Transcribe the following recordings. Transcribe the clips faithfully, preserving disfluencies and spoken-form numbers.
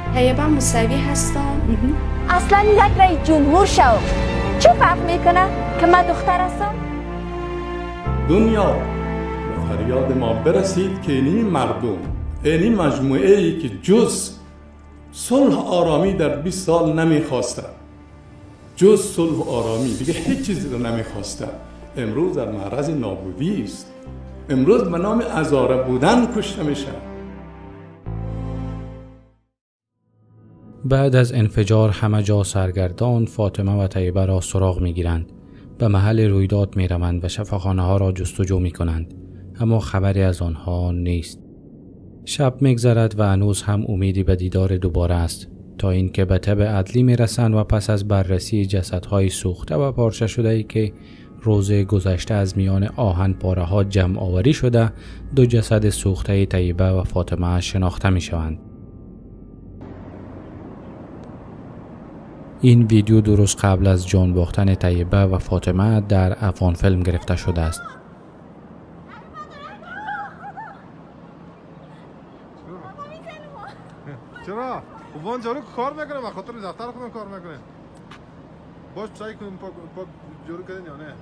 طیبه موسوی هستم. اصلا یک رای جمهور شو. چه فرق میکنه که من دختر هستم؟ دنیا فریاد ما برسید که این مردم، این مجموعه ای که جز صلح آرامی در بیست سال نمیخواسته، جز صلح و آرامی دیگه هیچ چیزی رو نمیخواسته، امروز در معرض نابودی است. امروز به نام ازاره بودن کشته میشه. بعد از انفجار همه جا سرگردان فاطمه و طیبه را سراغ میگیرند. به محل رویداد میروند و شفاخانه ها را جستجو میکنند، اما خبری از آنها نیست. شب میگذرد و هنوز هم امیدی به دیدار دوباره است، تا اینکه به تب عدلی میرسند و پس از بررسی جسدهای سوخته و پارچه شده ای که روز گذشته از میان آهن پاره ها جمع آوری شده، دو جسد سوخته طیبه و فاطمه شناخته می شوند. این ویدیو درست قبل از جان باختن طیبه و فاطمه در افغان فیلم گرفته شده است. چرا؟ وان جارو کار میکنه و خاطر دفتر خودم کار میکنه. باش سعی کنیم پاک پاک جارو کردین یا نه؟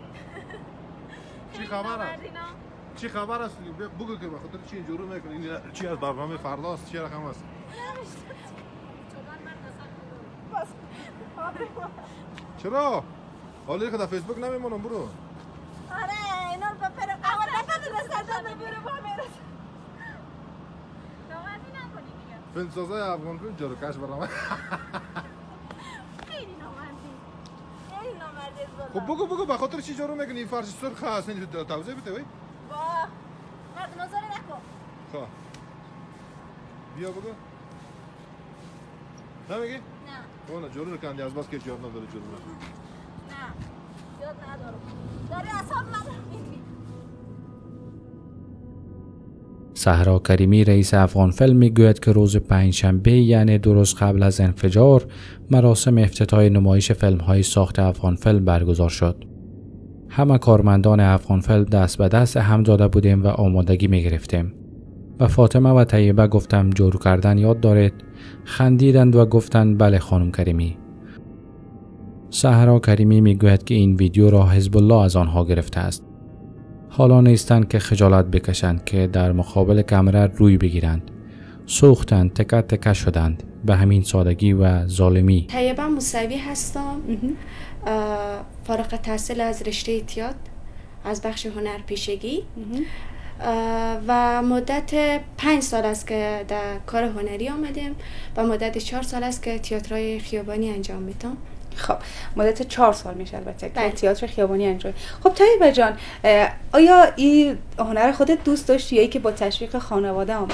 چی خبر است؟ چی خبر است؟ بگو که به خاطر چی جارو میکنه؟ این چی از برنامه فرداست؟ چی رقم است؟ چرا؟ حالی که در فیسبوک نمیمونم برو. آره اینا رو بپره اول نفت رسدن برو با میرسه. نامردی نکنی دیگه. فیلمسازای افغان فیلم جارو کش برام. خیلی نامردی. خیلی نامردی است. خب بگو بگو به خاطر چی جارو میکنی؟ این فرش سرخ هست این توضیح بده وای. با مرد نظری نکن. خب. بیا بگو. نمیگی؟ نه. اون جارو رو کندی از بس که جارو نداره جارو نداره. نه. یاد ندارم. داری اصاب ندارم. صحرا کریمی رئیس افغان فیلم میگوید که روز پنجشنبه یعنی درست قبل از انفجار مراسم افتتاح نمایش فیلم های ساخت افغان فیلم برگزار شد. همه کارمندان افغان فیلم دست به دست هم داده بودیم و آمادگی می گرفتیم. و فاطمه و طیبه گفتم جارو کردن یاد دارید؟ خندیدند و گفتند بله خانم کریمی. صحرا کریمی میگوید که این ویدیو را حزب الله از آنها گرفته است. حالا نیستند که خجالت بکشند که در مقابل کامرا روی بگیرند. سوختند، تکه تکه شدند به همین سادگی و ظالمی. طیبه موسوی هستم. فارغ التحصیل از رشته تئاتر از بخش هنر پیشگی و مدت پنج سال است که در کار هنری آمدیم و مدت چهار سال است که تئاترهای خیابانی انجام میدم. خب مدت چهار سال میشه البته که تئاتر خیابانی انجام. خب طیبه جان، آیا این هنر خودت دوست داشتی یا ای که با تشویق خانواده آمدی؟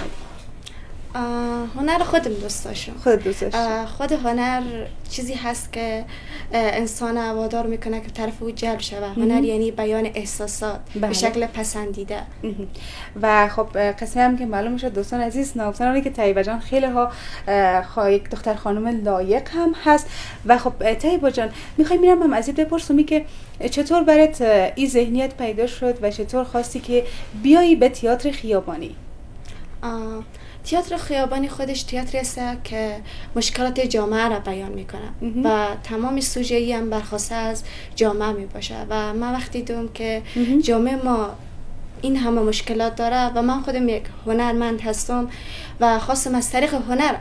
هنر خودم دوست داشتم. خود دوست داشتی؟ خود هنر چیزی هست که انسان وادار میکنه که طرف او جلب شود. هنر یعنی بیان احساسات بله. به شکل پسندیده. و خب قسمی هم که معلوم شد دوستان عزیز ناگفتن که طیبه جان خیلی ها یک دختر خانم لایق هم هست. و خب طیبه جان میخوای میرم هم از این بپرسم که چطور برات این ذهنیت پیدا شد و چطور خواستی که بیایی به تئاتر خیابانی؟ تئاتر خیابانی خودش تئاتری است که مشکلات جامعه را بیان میکنه و تمام سوژه‌ای هم برخواسته از جامعه می باشه و من وقتی دیدم که جامعه ما این همه مشکلات داره و من خودم یک هنرمند هستم و خواستم از طریق هنر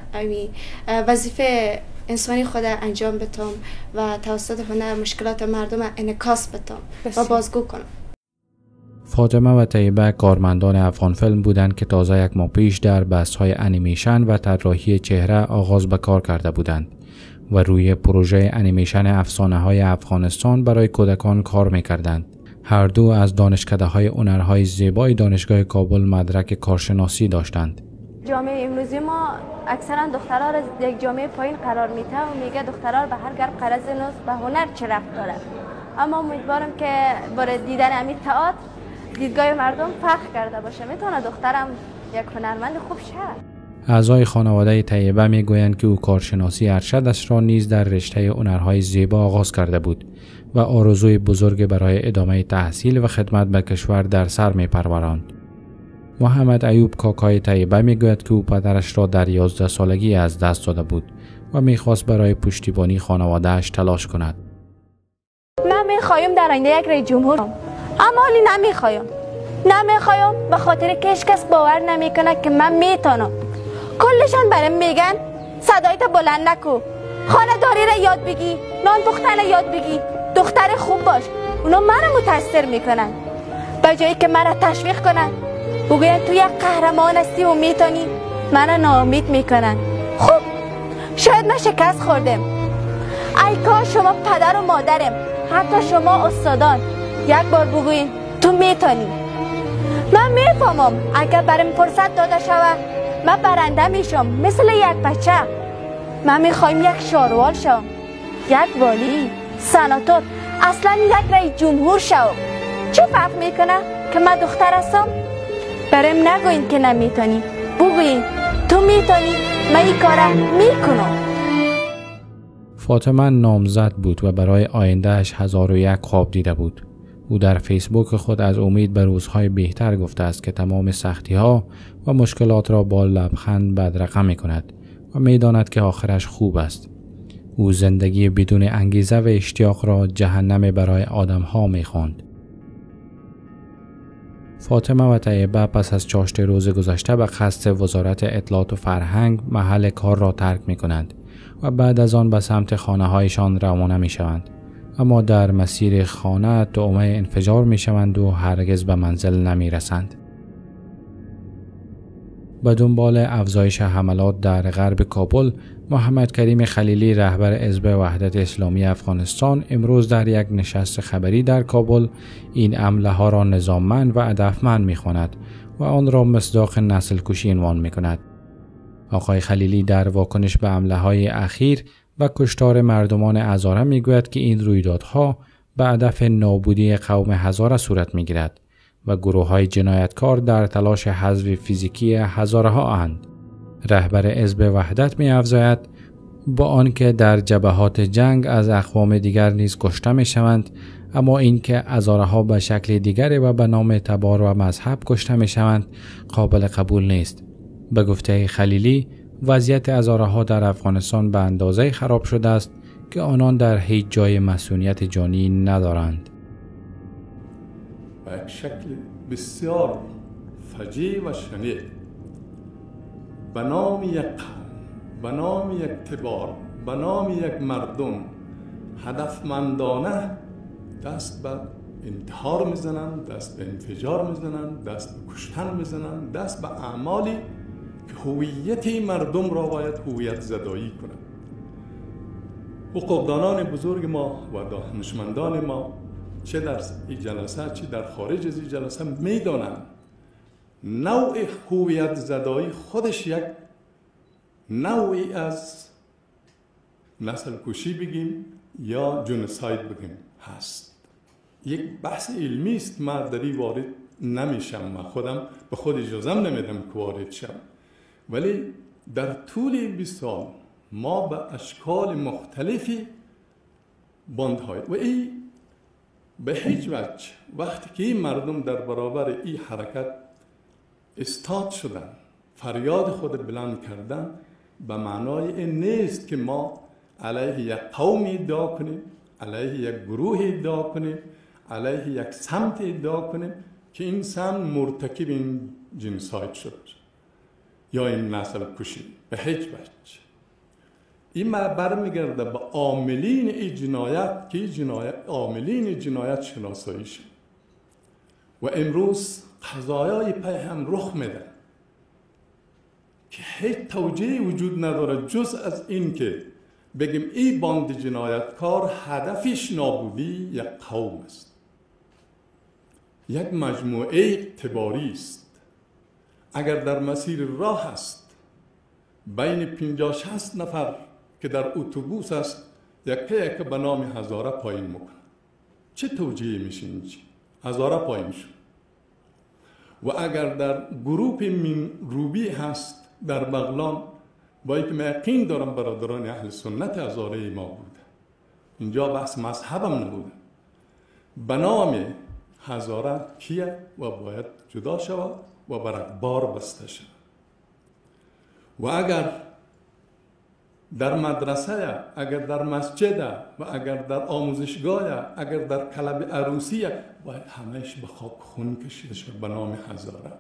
وظیفه انسانی خود انجام بدم و توسط هنر مشکلات مردم انعکاس بدم و بازگو کنم. فاطمه و طیبه کارمندان افغان فیلم بودند که تازه یک ماه پیش در بحث‌های انیمیشن و طراحی چهره آغاز به کار کرده بودند و روی پروژه انیمیشن افسانه‌های افغانستان برای کودکان کار می‌کردند. هر دو از دانشکده‌های هنرهای زیبای دانشگاه کابل مدرک کارشناسی داشتند. جامعه امروزی ما اکثرا دخترها را یک جامعه پایین قرار میده و میگه دخترها به هر گرد قرض نوز به هنر چه ربط داره. اما امیدوارم که برای دیدن امید تئاتر دیدگاه مردم فرق کرده باشه. میتونه دخترم یک هنرمند خوب شه. اعضای خانواده طیبه میگویند که او کارشناسی ارشدش را نیز در رشته هنرهای زیبا آغاز کرده بود و آرزوی بزرگ برای ادامه تحصیل و خدمت به کشور در سر میپروراند. محمد ایوب کاکای طیبه میگوید که او پدرش را در یازده سالگی از دست داده بود و میخواست برای پشتیبانی خانوادهش تلاش کند. من میخوایم در آینده یک رئیس جمهور شم، اما حالی نمیخوایم نمیخوایم به خاطر که هیچ کس باور نمیکنه که من میتونم. کلشان برام میگن صدایت بلند نکو، خانه داری را یاد بگی، نان پختن را یاد بگی، دختر خوب باش. اونا منو متاثر میکنن به جایی که مرا تشویق کنن، بگوین تو یک قهرمان هستی و میتونی، منو ناامید میکنن. خب شاید ما شکست خوردم، ای کاش شما پدر و مادرم، حتی شما استادان یک بار بگوین تو میتونی. من میفهمم اگر برام فرصت داده شود من برنده میشم مثل یک بچه. من میخوایم یک شاروال شم، یک والی، سناتور، اصلا یک رئیس جمهور شم. چه فرق میکنه که من دختر هستم؟ برام نگوین که نمیتونی، بگوین تو میتونی، من این کارم میکنم. فاطمه نامزد بود و برای آیندهش هزار و یک خواب دیده بود. او در فیسبوک خود از امید به روزهای بهتر گفته است که تمام سختی ها و مشکلات را با لبخند بدرقه می کند و می داند که آخرش خوب است. او زندگی بدون انگیزه و اشتیاق را جهنم برای آدم ها می خواند. فاطمه و طیبه پس از چاشت روز گذشته به قصد وزارت اطلاعات و فرهنگ محل کار را ترک می کنند و بعد از آن به سمت خانه هایشان روانه می شوند. اما در مسیر خانه طعمه انفجار می شوند و هرگز به منزل نمی رسند. به دنبال افزایش حملات در غرب کابل، محمد کریم خلیلی رهبر حزب وحدت اسلامی افغانستان امروز در یک نشست خبری در کابل این حمله ها را نظاممند و هدفمند می خواند و آن را مصداق نسل کشی عنوان می کند. آقای خلیلی در واکنش به حمله های اخیر و کشتار مردمان هزاره می گوید که این رویدادها به هدف نابودی قوم هزاره صورت می گیرد و گروه های جنایتکار در تلاش حذف فیزیکی هزاره ها اند. رهبر حزب وحدت می افزاید با آنکه در جبهات جنگ از اقوام دیگر نیز کشته می شوند، اما اینکه هزاره ها به شکل دیگری و به نام تبار و مذهب کشته می شوند قابل قبول نیست. به گفته خلیلی وضعیت هزاره ها در افغانستان به اندازه خراب شده است که آنان در هیچ جای مسئولیت جانی ندارند. به یک شکل بسیار فجیع و شنیع به نام یک قوم، به نام یک تبار، به نام یک مردم هدفمندانه دست به انتحار میزنند، دست به انفجار میزنند، دست به کشتن میزنند، دست به اعمالی که هویت مردم را باید هویت زدایی کنند. حقوقدانان بزرگ ما و دانشمندان ما چه در این جلسه چه در خارج از این جلسه میدانند نوع هویت زدایی خودش یک نوعی از نسل کشی بگیم یا جنوساید بگیم هست. یک بحث علمی است، من در این وارد نمیشم، من خودم به خود اجازه نمیدم که وارد شم، ولی در طول بیست سال ما به اشکال مختلفی بندهای و این به هیچ وجه وقتی که این مردم در برابر این حرکت استاد شدن، فریاد خود بلند کردن، به معنای این نیست که ما علیه یک قوم ادعا کنیم، علیه یک گروه ادعا کنیم، علیه یک سمت ادعا کنیم که این سمت مرتکب این جنسایت شد یا این نسل کشی. به هیچ وجه. این برمیگرده به عاملین این جنایت که جنایت عاملین جنایت شناسایی شد و امروز قضایای پی هم رخ میده که هیچ توجیهی وجود نداره جز از این که بگیم این باند جنایتکار هدفش نابودی یک قوم است، یک مجموعه تباری است. اگر در مسیر راه است بین پنجاه شصت نفر که در اتوبوس است یکی یک به نام هزاره پایین میکنه، چه توجیه میشه اینجا؟ هزاره پایین شد. و اگر در گروپ من روبی هست در بغلان، با که من یقین دارم برادران اهل سنت هزاره ما بوده، اینجا بحث مذهبم نبوده، به نام هزاره کیه و باید جدا شود و برکبار بسته شد. و اگر در مدرسه، اگر در مسجد و اگر در آموزشگاه، اگر در کلب عروسی، باید همهش به خاک خون کشیده شد به نام هزاره.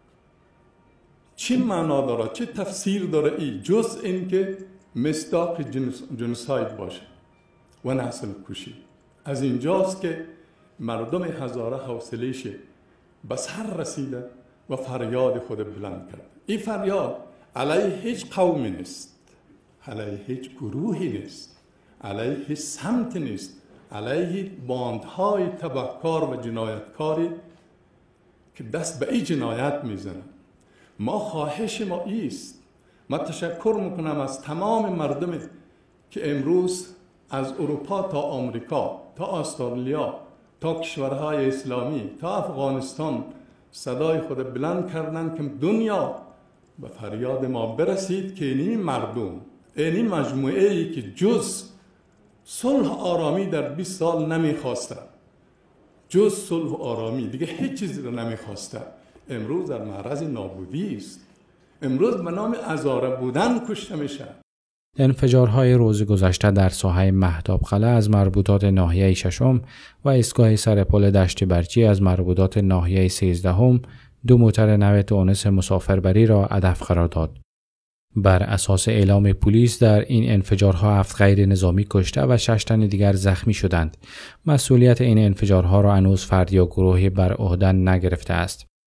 چه معنا داره، چه تفسیر داره ای جز این که مصداق جنوساید باشه و نسل کشی. از اینجاست که مردم هزاره حوصله‌اش به سر رسیده و فریاد خود بلند کرد. این فریاد علیه هیچ قومی نیست، علیه هیچ گروهی نیست، علیه هیچ سمت نیست، علیه باندهای تبهکار و جنایتکاری که دست به این جنایت میزنن. ما خواهش ما ایست. من تشکر میکنم از تمام مردم که امروز از اروپا تا آمریکا تا استرالیا تا کشورهای اسلامی تا افغانستان صدای خود بلند کردن که دنیا به فریاد ما برسید که این مردم، این مجموعه ای که جز صلح آرامی در بیست سال نمیخواسته، جز صلح آرامی دیگه هیچ چیزی رو نمیخواسته، امروز در معرض نابودی است. امروز به نام هزاره بودن کشته میشه. انفجارهای روز گذشته در ساحه مهتاب قلعه از مربوطات ناحیه ششم و ایستگاه سرپل دشت برچی از مربوطات ناحیه سیزدهم دو موتر نو تونس مسافربری را هدف قرار داد. بر اساس اعلام پلیس در این انفجارها هفت غیر نظامی کشته و شش تن دیگر زخمی شدند. مسئولیت این انفجارها را هنوز فردی یا گروهی بر عهده نگرفته است.